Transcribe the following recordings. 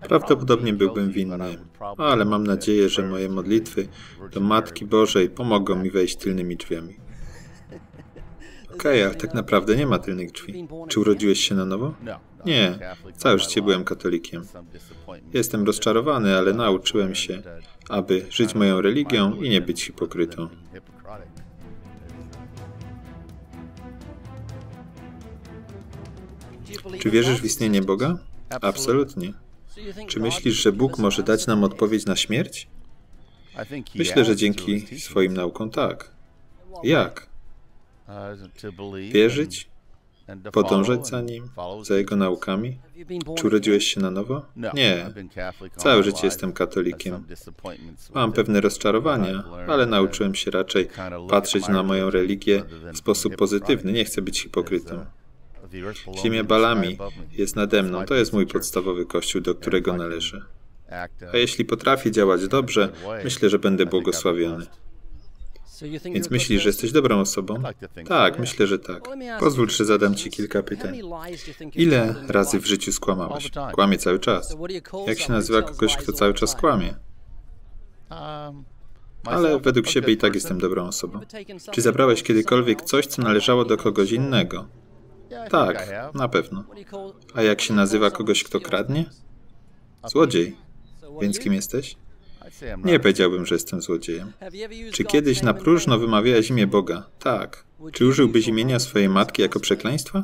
Prawdopodobnie byłbym winny, ale mam nadzieję, że moje modlitwy do Matki Bożej pomogą mi wejść tylnymi drzwiami. Okej, ale tak naprawdę nie ma tylnych drzwi. Czy urodziłeś się na nowo? Nie, całe życie byłem katolikiem. Jestem rozczarowany, ale nauczyłem się, aby żyć moją religią i nie być hipokrytą. Czy wierzysz w istnienie Boga? Absolutnie. Czy myślisz, że Bóg może dać nam odpowiedź na śmierć? Myślę, że dzięki swoim naukom tak. Jak? Wierzyć? Podążać za Nim? Za Jego naukami? Czy urodziłeś się na nowo? Nie. Całe życie jestem katolikiem. Mam pewne rozczarowania, ale nauczyłem się raczej patrzeć na moją religię w sposób pozytywny. Nie chcę być hipokrytą. Ziemia Balami jest nade mną. To jest mój podstawowy kościół, do którego należę. A jeśli potrafię działać dobrze, myślę, że będę błogosławiony. Więc myślisz, że jesteś dobrą osobą? Tak, myślę, że tak. Pozwól, że zadam Ci kilka pytań. Ile razy w życiu skłamałeś? Kłamie cały czas. Jak się nazywa kogoś, kto cały czas kłamie? Ale według siebie i tak jestem dobrą osobą. Czy zabrałeś kiedykolwiek coś, co należało do kogoś innego? Tak, na pewno. A jak się nazywa kogoś, kto kradnie? Złodziej. Więc kim jesteś? Nie powiedziałbym, że jestem złodziejem. Czy kiedyś na próżno wymawiałeś imię Boga? Tak. Czy użyłbyś imienia swojej matki jako przekleństwa?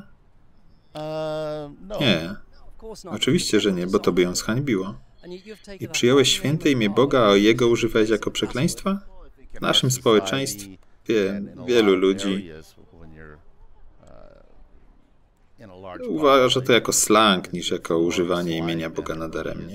Nie. Oczywiście, że nie, bo to by ją zhańbiło. I przyjąłeś święte imię Boga, a Jego używałeś jako przekleństwa? W naszym społeczeństwie wielu ludzi uważa to jako slang, niż jako używanie imienia Boga nadaremnie.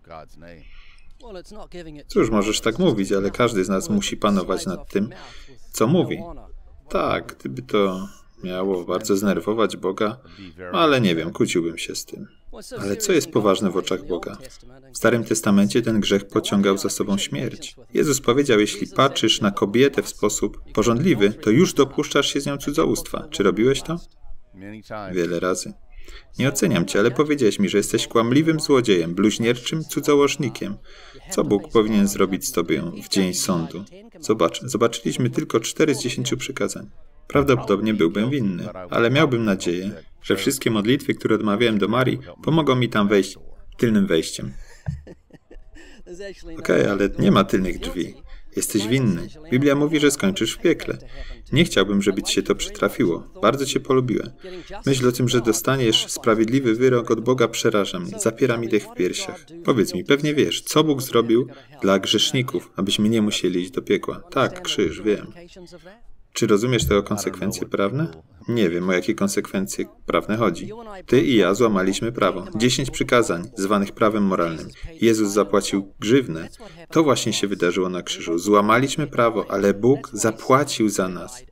Cóż, możesz tak mówić, ale każdy z nas musi panować nad tym, co mówi. Tak, gdyby to miało bardzo zdenerwować Boga, ale nie wiem, kłóciłbym się z tym. Ale co jest poważne w oczach Boga? W Starym Testamencie ten grzech pociągał za sobą śmierć. Jezus powiedział, jeśli patrzysz na kobietę w sposób pożądliwy, to już dopuszczasz się z nią cudzołóstwa. Czy robiłeś to? Wiele razy. Nie oceniam cię, ale powiedziałeś mi, że jesteś kłamliwym złodziejem, bluźnierczym cudzołożnikiem. Co Bóg powinien zrobić z tobą w dzień sądu? Zobaczyliśmy tylko 4 z 10 przykazań. Prawdopodobnie byłbym winny, ale miałbym nadzieję, że wszystkie modlitwy, które odmawiałem do Marii, pomogą mi tam wejść tylnym wejściem. Okej, ale nie ma tylnych drzwi. Jesteś winny. Biblia mówi, że skończysz w piekle. Nie chciałbym, żeby ci się to przytrafiło. Bardzo cię polubiłem. Myśl o tym, że dostaniesz sprawiedliwy wyrok od Boga, przeraża mnie. Zapiera mi dech w piersiach. Powiedz mi, pewnie wiesz, co Bóg zrobił dla grzeszników, abyśmy nie musieli iść do piekła. Tak, krzyż, wiem. Czy rozumiesz tego konsekwencje prawne? Nie wiem, o jakie konsekwencje prawne chodzi. Ty i ja złamaliśmy prawo. 10 przykazań, zwanych prawem moralnym. Jezus zapłacił grzywnę. To właśnie się wydarzyło na krzyżu. Złamaliśmy prawo, ale Bóg zapłacił za nas.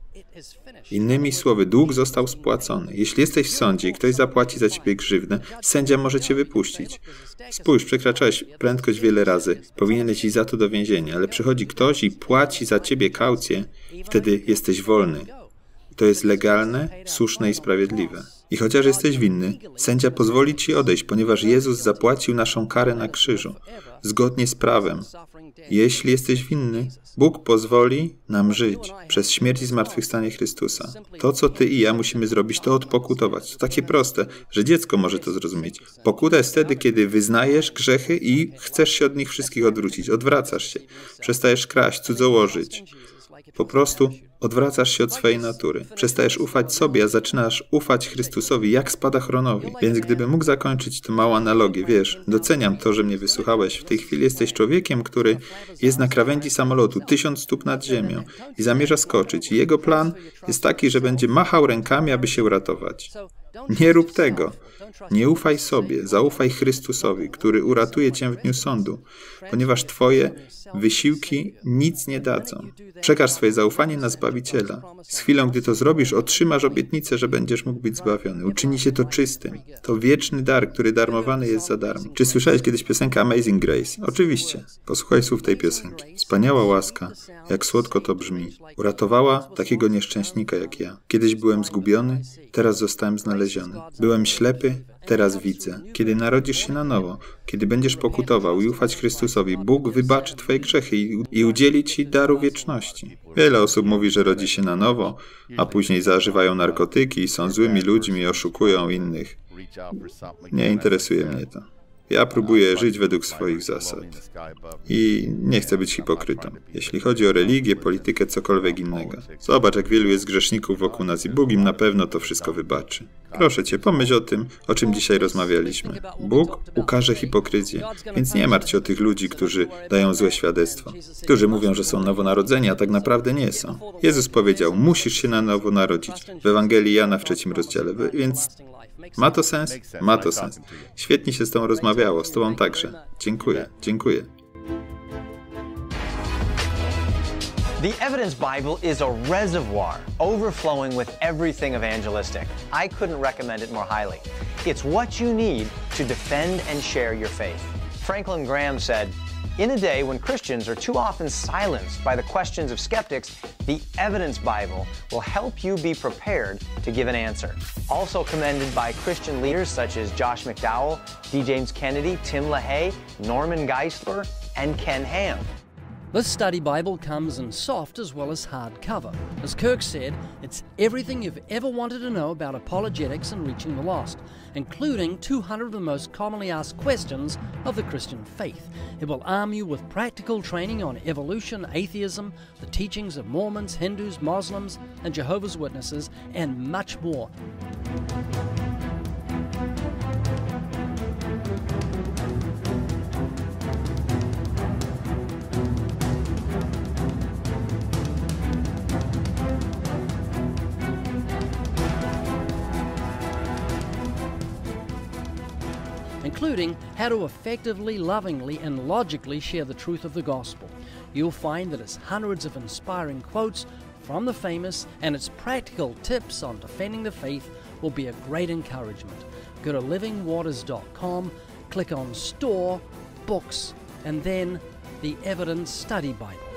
Innymi słowy, dług został spłacony. Jeśli jesteś w sądzie i ktoś zapłaci za ciebie grzywnę, sędzia może cię wypuścić. Spójrz, przekraczałeś prędkość wiele razy. Powinieneś iść za to do więzienia, ale przychodzi ktoś i płaci za ciebie kaucję, wtedy jesteś wolny. To jest legalne, słuszne i sprawiedliwe. I chociaż jesteś winny, sędzia pozwoli ci odejść, ponieważ Jezus zapłacił naszą karę na krzyżu, zgodnie z prawem. Jeśli jesteś winny, Bóg pozwoli nam żyć przez śmierć i zmartwychwstanie Chrystusa. To, co ty i ja musimy zrobić, to odpokutować. To takie proste, że dziecko może to zrozumieć. Pokuta jest wtedy, kiedy wyznajesz grzechy i chcesz się od nich wszystkich odwrócić. Odwracasz się. Przestajesz kraść, cudzołożyć. Po prostu odwracasz się od swojej natury. Przestajesz ufać sobie, a zaczynasz ufać Chrystusowi, jak spadochronowi. Więc gdybym mógł zakończyć tę małą analogię, wiesz, doceniam to, że mnie wysłuchałeś. W tej chwili jesteś człowiekiem, który jest na krawędzi samolotu, 1000 stóp nad ziemią i zamierza skoczyć. I jego plan jest taki, że będzie machał rękami, aby się uratować. Nie rób tego. Nie ufaj sobie, zaufaj Chrystusowi, który uratuje cię w dniu sądu, ponieważ twoje wysiłki nic nie dadzą. Przekaż swoje zaufanie na Zbawiciela. Z chwilą, gdy to zrobisz, otrzymasz obietnicę, że będziesz mógł być zbawiony. Uczyni się to czystym. To wieczny dar, który darmowany jest za darmo. Czy słyszałeś kiedyś piosenkę Amazing Grace? Oczywiście. Posłuchaj słów tej piosenki. Wspaniała łaska, jak słodko to brzmi. Uratowała takiego nieszczęśnika jak ja. Kiedyś byłem zgubiony, teraz zostałem znaleziony. Byłem ślepy, Teraz widzę, kiedy narodzisz się na nowo, kiedy będziesz pokutował i ufać Chrystusowi, Bóg wybaczy twoje grzechy i udzieli ci daru wieczności. Wiele osób mówi, że rodzi się na nowo, a później zażywają narkotyki i są złymi ludźmi i oszukują innych. Nie interesuje mnie to. Ja próbuję żyć według swoich zasad. I nie chcę być hipokrytą. Jeśli chodzi o religię, politykę, cokolwiek innego. Zobacz, jak wielu jest grzeszników wokół nas i Bóg im na pewno to wszystko wybaczy. Proszę Cię, pomyśl o tym, o czym dzisiaj rozmawialiśmy. Bóg ukaże hipokryzję, więc nie martw się o tych ludzi, którzy dają złe świadectwo. Którzy mówią, że są nowonarodzeni, a tak naprawdę nie są. Jezus powiedział, musisz się na nowo narodzić. W Ewangelii Jana w 3 rozdziale. Więc ma to sens? Ma to sens. Świetnie się z Tobą rozmawiało, z Tobą także. Dziękuję, dziękuję. The Evidence Bible is a reservoir overflowing with everything evangelistic. I couldn't recommend it more highly. It's what you need to defend and share your faith. Franklin Graham said, "In a day when Christians are too often silenced by the questions of skeptics, the Evidence Bible will help you be prepared to give an answer." Also commended by Christian leaders such as Josh McDowell, D. James Kennedy, Tim LaHaye, Norman Geisler, and Ken Ham. This study Bible comes in soft as well as hardcover. As Kirk said, it's everything you've ever wanted to know about apologetics and reaching the lost, including 200 of the most commonly asked questions of the Christian faith. It will arm you with practical training on evolution, atheism, the teachings of Mormons, Hindus, Muslims, and Jehovah's Witnesses, and much more. Including how to effectively, lovingly, and logically share the truth of the gospel. You'll find that it's hundreds of inspiring quotes from the famous, and its practical tips on defending the faith will be a great encouragement. Go to livingwaters.com, click on Store, Books, and then the Evidence Study Bible.